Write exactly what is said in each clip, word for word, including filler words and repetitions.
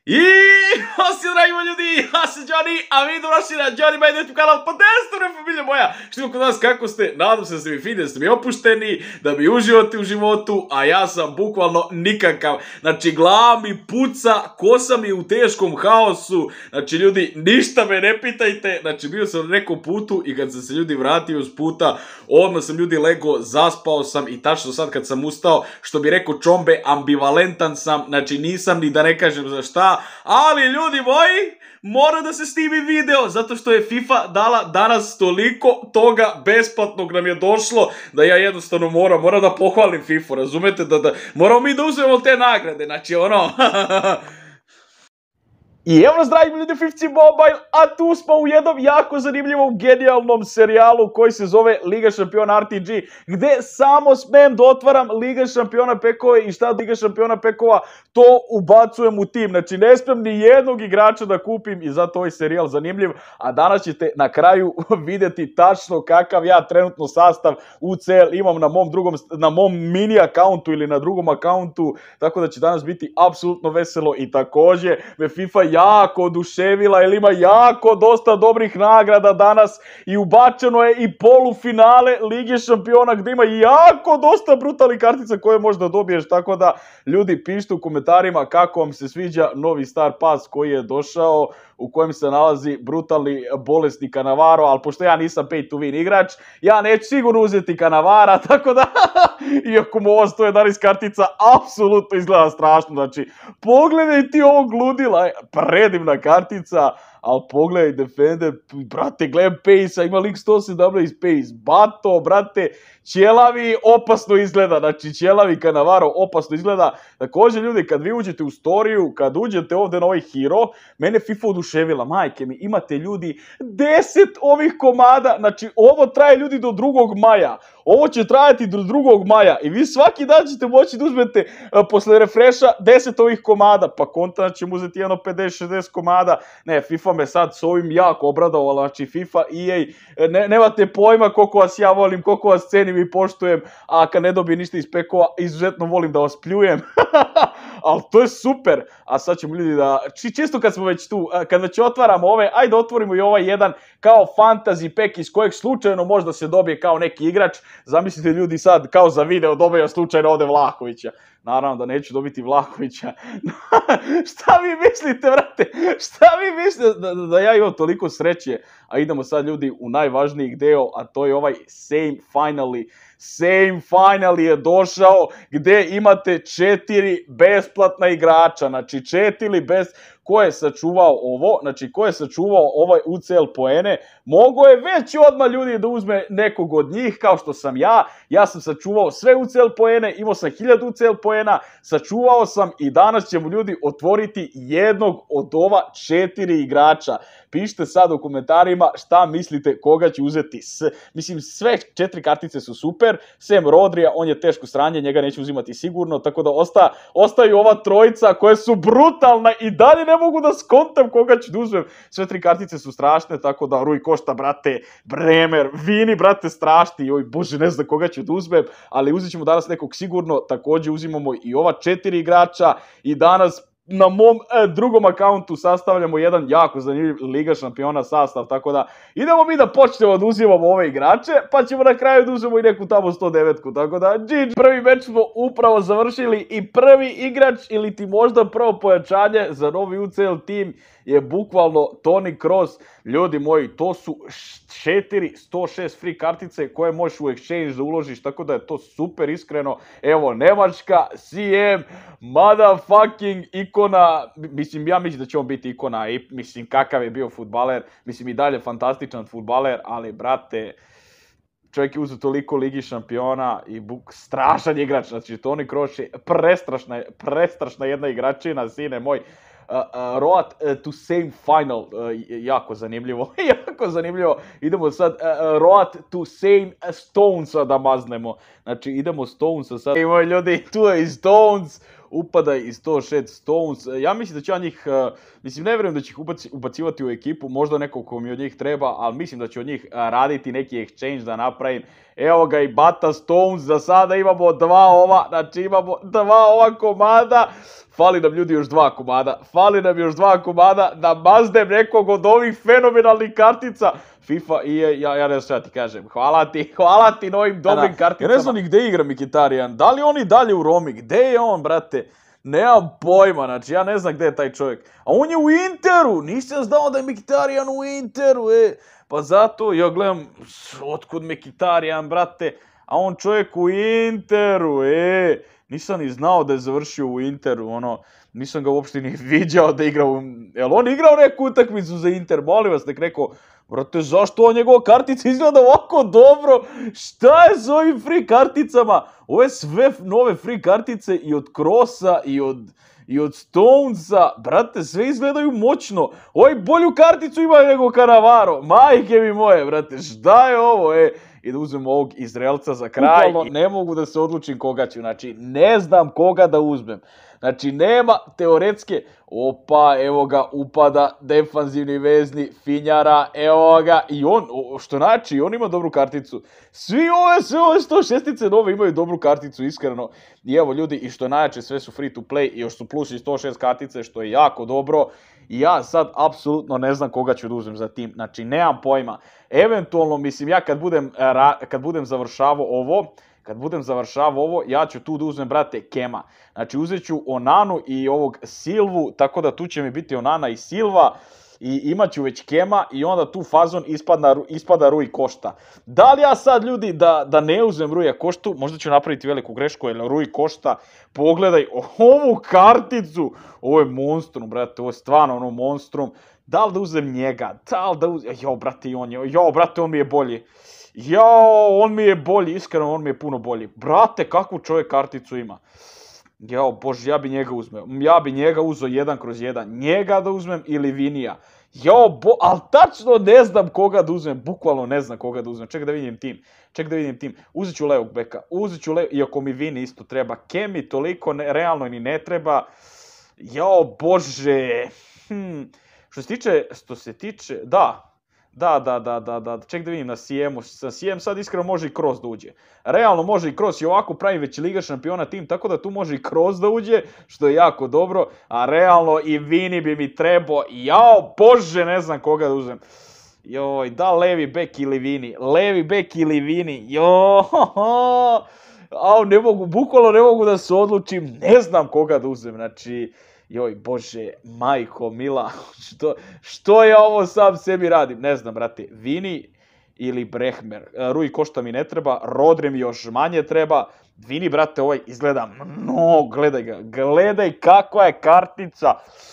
I osim dragima ljudi, ja sam Johnny, a vi došli na Johnny My YouTube kanal, pa desno familija moja, što kod vas kako ste, nadam se da ste mi fini, da ste mi opušteni, da mi uživate u životu, a ja sam bukvalno nikakav, znači glava mi puca, kosa mi u teškom haosu, znači ljudi, ništa me ne pitajte, znači bio sam na nekom putu i kad sam se ljudi vratio s puta, odmah sam ljudi lego, zaspao sam i tačno sad kad sam ustao, što bi rekao Čombe, ambivalentan sam, znači nisam ni da ne kažem za šta, ali ljudi moji, mora da se snimi video, zato što je FIFA dala danas toliko toga besplatnog nam je došlo, da ja jednostavno moram, moram da pohvalim FIFA, razumete, da, da, moramo mi da uzmemo te nagrade, znači ono, I evo nas dragi ljudi F I F C Mobile, a tu smo u jednom jako zanimljivom, genijalnom serijalu koji se zove Liga šampiona R T G, gde samo smem da otvaram Liga šampiona pekove i šta Liga šampiona pekova, to ubacujem u tim. Znači ne smem ni jednog igrača da kupim i zato ovaj serijal zanimljiv, a danas ćete na kraju vidjeti tačno kakav ja trenutno sastav U C L imam na mom drugom, na mom mini akauntu ili na drugom akauntu, tako da će danas biti apsolutno veselo i takođe me FIFA jako oduševila jer ima jako dosta dobrih nagrada danas i ubačeno je i polufinale Lige šampiona gdje ima jako dosta brutalnih kartica koje možda dobiješ, tako da ljudi pišite u komentarima kako vam se sviđa novi Star Pass koji je došao, u kojem se nalazi brutalni bolesni Cannavaro, ali pošto ja nisam pay to win igrač, ja neću sigurno uzeti Cannavara, tako da, iako mu ovo sto jedanaest kartica, apsolutno izgleda strašno, znači, pogledaj ti ovog ludila, predivna kartica, ali pogledaj Defender, brate, gledam Pace-a, ima lik sto sedamnaest Pace, bato, brate, ćelavi opasno izgleda, znači ćelavi Cannavaro opasno izgleda. Također ljudi, kad vi uđete u storiju, kad uđete ovdje na ovaj hero, mene FIFA oduševila, majke mi, imate ljudi deset ovih komada, znači ovo traje ljudi do drugog maja, ovo će trajati do drugog maja i vi svaki dan ćete moći da uzmete uh, posle refresha deset ovih komada, pa kontra ćemo uzeti jedno pedeset šezdeset komada, ne, FIFA me sad s ovim jako obradovala, znači FIFA, E A, ne, nemate pojma koliko vas ja volim, koliko vas cenim i poštujem, a kad ne dobijem ništa iz pekova, izuzetno volim da vas pljujem, ali to je super, a sad ćemo ljudi da, či, čisto kad smo već tu, kad već otvaramo ove, ajde otvorimo i ovaj jedan kao fantasy pack iz kojeg slučajno možda se dobije kao neki igrač, zamislite ljudi sad kao za video dobio slučajno ovde Vlahovića. Naravno da neću dobiti Vlahovića. Šta vi mislite, brate? Šta vi mislite da, da, da ja imam toliko sreće? A idemo sad ljudi u najvažniji deo, a to je ovaj Same Finally. Same Finally je došao gde imate četiri besplatna igrača. Znači četiri bez... Ko je sačuvao ovo, znači ko je sačuvao ovaj U C L poene, mogo je već odmah ljudi da uzme nekog od njih, kao što sam ja, ja sam sačuvao sve U C L poene, imao sam hiljadu U C L poena, sačuvao sam i danas ćemo ljudi otvoriti jednog od ova četiri igrača. Pišite sad u komentarima šta mislite koga će uzeti. S, mislim, sve četiri kartice su super, sem Rodrija, on je teško sranje, njega neću uzimati sigurno, tako da osta, ostaju ova trojica koje su brutalna i dalje ne mogu da skontam koga ću da uzmem. Sve tri kartice su strašne, tako da Rui Costa, brate, Bremer, Vini, brate, strašni, joj, bože, ne znam koga ću da uzmem, ali uzet ćemo danas nekog sigurno, također uzimamo i ova četiri igrača i danas na mom e, drugom akauntu sastavljamo jedan jako zanimljiv Liga šampiona sastav, tako da idemo mi da počnemo da uzimamo ove igrače, pa ćemo na kraju da uzmemo i neku tamo sto devetku, tako da G G. Prvi meč smo upravo završili i prvi igrač ili ti možda prvo pojačanje za novi U C L tim je bukvalno Toni Kroos. Ljudi moji, to su četiri sto šest free kartice koje možeš u exchange da uložiš, tako da je to super iskreno. Evo, Nemačka, C M, motherfucking ikona, mislim, ja mislim da će on biti ikona, i mislim, kakav je bio fudbaler, mislim, i dalje fantastičan fudbaler, ali, brate, čovjek je uzeo toliko Ligi šampiona i buk, strašan igrač, znači, Toni Kroos je prestrašna, prestrašna jedna igračina, sine moj. Uh, uh, Road uh, to Same Final, uh, jako zanimljivo, jako zanimljivo, idemo sad, uh, uh, Road to Same Stonesa da maznemo, znači idemo Stonesa sad, i moji ljudi, tu je i Stones, upada i sto šest Stones. Ja mislim da će on njih, mislim ne vjerujem da će ih ubacivati u ekipu, možda nekog ko mi od njih treba, ali mislim da će od njih raditi neki exchange da napravim. Evo ga i Bata Stones, za sada imamo dva ova, znači imamo dva ova komada. Fali nam ljudi još dva komada, fali nam još dva komada da mazdem nekog od ovih fenomenalnih kartica. FIFA i ja, ja ne znam što ja ti kažem, hvala ti, hvala ti na ovim dobrim karticama. Ja ne znam ni gdje igra Mkhitaryan, da li on i dalje u Romi, gdje je on, brate? Nemam pojma, znači ja ne znam gdje je taj čovjek. A on je u Interu, nisam znao da je Mkhitaryan u Interu, e. Pa zato ja gledam, otkud Mkhitaryan, brate, a on čovjek u Interu, e. Nisam ni znao da je završio u Interu, ono, nisam ga uopšte ni viđao da igra u... Jel on igrao neku utakmicu za Inter, molim vas, nek rekao, brate, zašto on njegova kartica izgleda ovako dobro? Šta je s ovim free karticama? Ove sve nove free kartice i od Krosa i od, i od Stonesa, brate, sve izgledaju moćno. Ovaj bolju karticu ima nego Cannavaro, majke mi moje, brate, šta je ovo, e? I da uzmem ovog Izraelca za kraj. Upalno, ne mogu da se odlučim koga ću, znači ne znam koga da uzmem. Znači nema teoretske, opa, evo ga upada defanzivni vezni Finjara, evo ga i on, što znači, on ima dobru karticu. Svi ove, sve ove sto šestice nove imaju dobru karticu, iskreno. I evo ljudi, i što najjače, sve su free to play i još su plus i sto šest kartice, što je jako dobro. I ja sad apsolutno ne znam koga ću da uzmem za tim, znači nemam pojma. Eventualno, mislim, ja kad budem, kad budem završavao ovo, kad budem završavao ovo, ja ću tu da uzmem, brate, Kema. Znači, uzet ću Onanu i ovog Silvu, tako da tu će mi biti Onana i Silva. I imat ću već Kema i onda tu fazon ispada, ispada Rui Costa. Da li ja sad, ljudi, da, da ne uzmem Ruija Costu, možda ću napraviti veliku grešku, jer Rui Costa, pogledaj ovu karticu, ovo je monstrum, brate, ovo je stvarno ono monstrum. Da li da uzem njega, da li da uzem, jo, brate, on je, jo, brate, on mi je bolji. Jao, on mi je bolji, iskreno, on mi je puno bolji. Brate, kakvu čovjek karticu ima. Jao, bože, ja bi njega uzmeo. Ja bi njega uzeo jedan kroz jedan. Njega da uzmem ili Vinija. Jao, bo, ali tačno ne znam koga da uzmem. Bukvalno ne znam koga da uzmem. Ček da vidim tim. Ček da vidim tim. Uzet ću levog beka. Uzet ću levog, iako mi Vini isto treba. Kemi toliko ne, realno ni ne treba. Jao, bože. Hm. Što se tiče, što se tiče, da. Da, da, da, da, da, ček da vidim na Siemu, sa Siem sad iskreno može i Kroos da uđe. Realno može i Kroos i ovako pravi već Liga šampiona tim, tako da tu može i Kroos da uđe, što je jako dobro, a realno i Vini bi mi trebao, jao, bože, ne znam koga da uzmem. Joj, da levi bek ili Vini, levi bek ili Vini, joj, au, ne mogu, bukvalno ne mogu da se odlučim, ne znam koga da uzmem, znači... Joj, bože, majko, mila, što, što ja ovo sam sebi radim? Ne znam, brate, Vini ili Brehmer. Rui Costa mi ne treba, Rodri mi još manje treba. Vini, brate, ovaj izgleda, no, gledaj ga, gledaj kakva je kartica.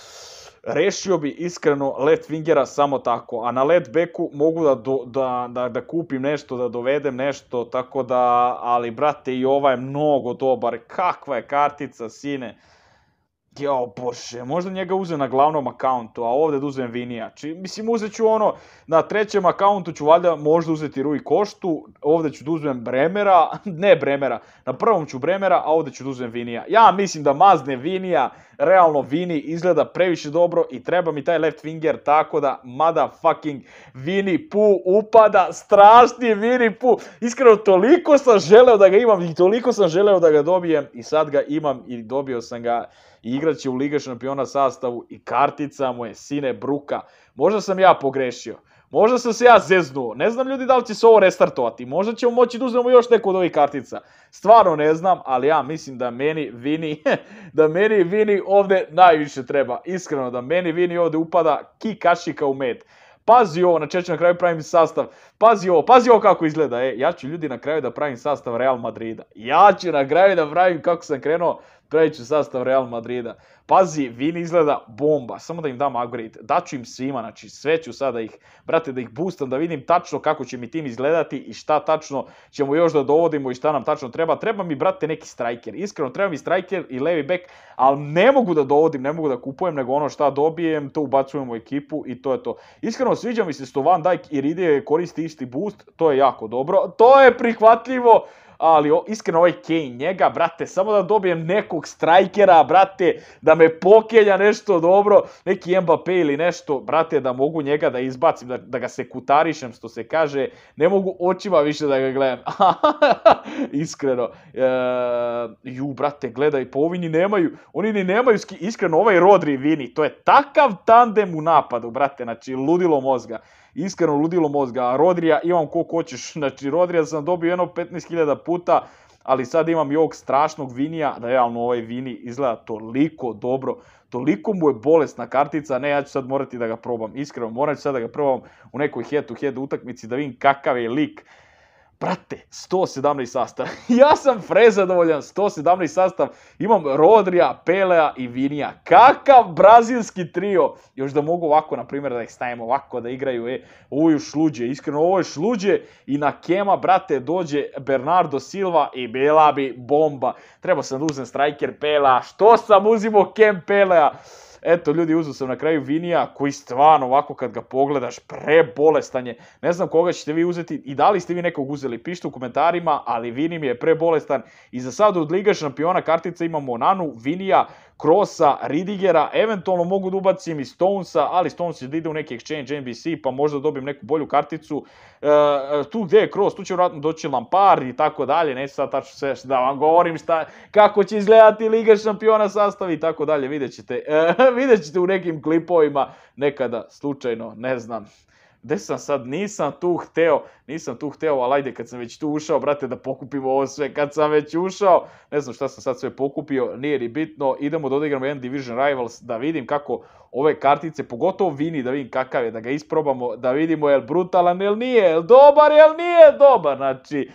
Rešio bi iskreno left wingera samo tako, a na left backu mogu da, do, da, da, da kupim nešto, da dovedem nešto, tako da, ali, brate, i ova je mnogo dobar. Kakva je kartica, sine. Jao, bože, možda njega uzem na glavnom akauntu, a ovdje da uzem Vinija. Či, mislim, uzet ću ono, na trećem akauntu ću valjda možda uzeti Rui Costu, ovdje ću da uzmem Bremera, ne Bremera, na prvom ću Bremera, a ovdje ću da uzmem Vinija. Ja mislim da mazne Vinija, realno Vini izgleda previše dobro i treba mi taj left winger, tako da motherfucking Vini Pu upada, strašni Vini Pu. Iskreno, toliko sam želeo da ga imam i toliko sam želeo da ga dobijem i sad ga imam i dobio sam ga. I igrat će u Liga šampiona sastavu i kartica mu je sine bruka. Možda sam ja pogrešio. Možda sam se ja zeznuo. Ne znam, ljudi, da li će se ovo restartovati. Možda ćemo moći da uzmemo još neku od ovih kartica. Stvarno ne znam, ali ja mislim da meni Vini, da meni Vini ovdje najviše treba. Iskreno, da meni Vini ovdje upada ki kašika u med. Pazi ovo, na čeću na kraju pravim sastav. Pazi ovo, pazi ovo kako izgleda. E, ja ću, ljudi, na kraju da pravim sastav Real Madrida. Ja ću na kraju da pravim kako sam krenuo. Pravit ću sastav Real Madrida. Pazi, Vini izgleda bomba. Samo da im dam upgrade. Daću im svima, znači sve ću sada ih, brate, da ih boostam, da vidim tačno kako će mi tim izgledati i šta tačno ćemo još da dovodimo i šta nam tačno treba. Treba mi, brate, neki striker. Iskreno, treba mi striker i levi back, ali ne mogu da dovodim, ne mogu da kupujem, nego ono šta dobijem, to ubacujem u ekipu i to je to. Iskreno, sviđa mi se što Van Dijk i Ridije koristi isti boost, to je jako dobro. To je prihvatljivo. ali o, iskreno ovaj Kane, njega, brate, samo da dobijem nekog strajkera, brate, da me pokelja nešto dobro, neki Mbappé ili nešto, brate, da mogu njega da izbacim, da, da ga se kutarišem, što se kaže, ne mogu očima više da ga gledam. Iskreno. E, ju, brate, gledaj, pa ovi ni nemaju, oni ni nemaju, iskreno, ovaj Rodri Vini, to je takav tandem u napadu, brate, znači, ludilo mozga. Iskreno ludilo mozga, a Rodrija imam koliko hoćeš, znači Rodrija sam dobio jedno petnaest hiljada puta, ali sad imam i ovog strašnog Vinija, da realno ovaj Vini izgleda toliko dobro, toliko mu je bolesna kartica, ne, ja ću sad morati da ga probam, iskreno morat ću sad da ga probam u nekoj head-to-head utakmici da vidim kakav je lik. Brate, sto sedamnaest sastav. Ja sam prezadovoljan, sto sedamnaest sastav. Imam Rodrija, Pelea i Vinija. Kakav brazilski trio. Još da mogu ovako, na primjer, da ih stavimo ovako, da igraju. E, ovo je šluđe, iskreno, ovo je šluđe. I na Kema, brate, dođe Bernardo Silva i bila bi bomba. Treba sam da uzem striker Pelea. Što sam uzimo Kem Pelea? Eto, ljudi, uzeo sam na kraju Vinija, koji stvarno ovako kad ga pogledaš, prebolestan je. Ne znam koga ćete vi uzeti i da li ste vi nekog uzeli, pišite u komentarima, ali Vini mi je prebolestan. I za sad od Liga šampiona kartica imamo Nanu, Vinija, Krosa, Ridigera, eventualno mogu da ubacim i Stonesa, ali Stones će da ide u neki exchange N B C, pa možda dobijem neku bolju karticu. E, tu gdje je Kroos, tu će vjerojatno doći Lampard i tako dalje, neću sad tačno sve da vam govorim šta, kako će izgledati Liga šampiona sastav i tako dalje, vidjet ćete, e, vidjet ćete u nekim klipovima nekada, slučajno, ne znam. Gde sam sad? Nisam tu hteo, nisam tu hteo, ali ajde kad sam već tu ušao, brate, da pokupimo ovo sve. Kad sam već ušao, ne znam šta sam sad sve pokupio, nije ni bitno. Idemo da odigramo jedan Division Rivals, da vidim kako ove kartice, pogotovo Vini, da vidim kakav je, da ga isprobamo, da vidimo je li brutalan, je li nije, je li dobar, je li nije dobar, znači...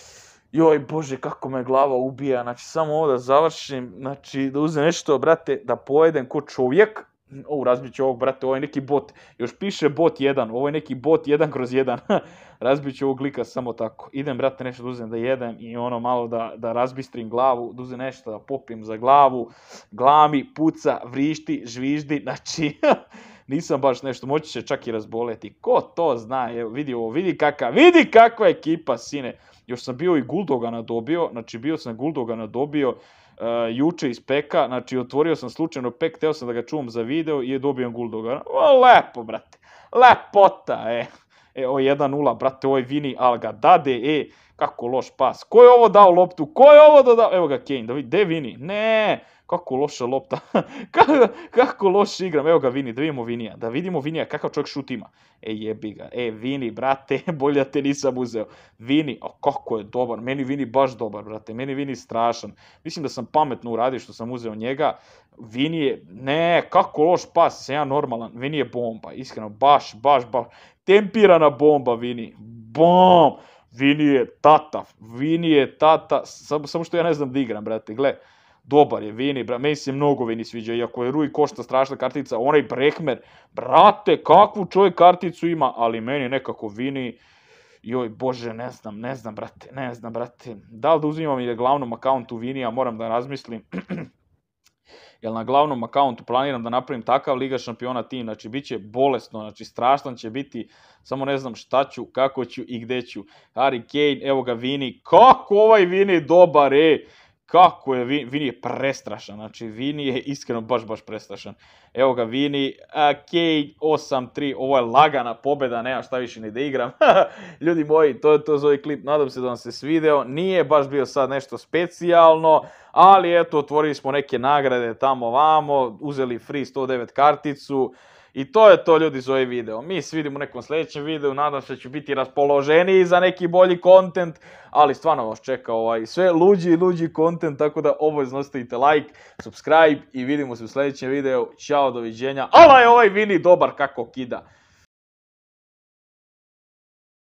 Joj, bože, kako me glava ubija, znači, samo ovo da završim, znači, da uzem nešto, brate, da pojedem ko čovjek. O, razbit ću ovog, brate, ovo je neki bot, još piše bot jedan, ovo je neki bot jedan kroz jedan, razbit ću ovog lika samo tako. Idem, brate, nešto da uzem da jedem i ono malo da, da razbistrim glavu, da uzem nešto da popim za glavu, glami, puca, vrišti, žviždi, znači, nisam baš nešto, moći će čak i razboleti. Ko to zna, evo, vidi ovo, vidi kakva, vidi kakva ekipa, sine. Još sam bio i Guldogana dobio, znači bio sam Guldogana dobio, uh, juče iz peka, znači otvorio sam slučajno pek, teo sam da ga čuvam za video i je dobijem Guldogana. O, lepo, brate, lepota, e. E, ovo je jedan nula, brate, ovo je Vini, ali ga dade, e, kako loš pas. Ko je ovo dao loptu? Ko je ovo dodao? Evo ga Kane, da vidi, gde Vini? Ne, kako loša lopta, kako, kako loš igram, evo ga Vini, da vidimo Vinija, da vidimo Vinija, kakav čovjek šut ima. E, jebi ga, e, Vini, brate, bolje te nisam uzeo. Vini, a kako je dobar, meni Vini baš dobar, brate, meni Vini strašan. Mislim da sam pametno uradio što sam uzeo njega. Vini je, ne, kako loš pas, sam ja normalan, Vini je bomba, iskreno, baš, baš, baš, tempirana bomba Vini, bom, Vini je tata, Vini je tata, samo, samo što ja ne znam da igram, brate, gle. Dobar je Vini, brate, meni se mnogo Vini sviđa, iako je Rui Košta strašna kartica, onaj Brehmer, brate, kakvu čovjek karticu ima, ali meni nekako Vini, joj, bože, ne znam, ne znam, brate, ne znam, brate, da li da uzimam i na glavnom akauntu Vinija, moram da razmislim, jer na glavnom akauntu planiram da napravim takav Liga šampiona tim, znači bit će bolesno, znači strašan će biti, samo ne znam šta ću, kako ću i gde ću. Harry Kane, evo ga Vini, kako ovaj Vini dobar, e, kako je Vini, Vini je prestrašan, znači Vini je iskreno baš, baš prestrašan. Evo ga Vini, a, Kane osam tri, ovo je lagana pobjeda, nema šta više ni da igram. Ljudi moji, to je to za ovaj klip, nadam se da vam se svideo, nije baš bio sad nešto specijalno, ali eto, otvorili smo neke nagrade tamo vamo, uzeli free sto devet karticu. I to je to, ljudi, za ovaj video. Mi se vidimo u nekom sljedećem videu, nadam se da ću biti raspoloženiji za neki bolji kontent, ali stvarno vas čeka ovaj sve luđi i luđi kontent, tako da obavezno ostavite like, subscribe i vidimo se u sljedećem videu. Ćao, doviđenja. Ala je ovaj Vini dobar kako kida.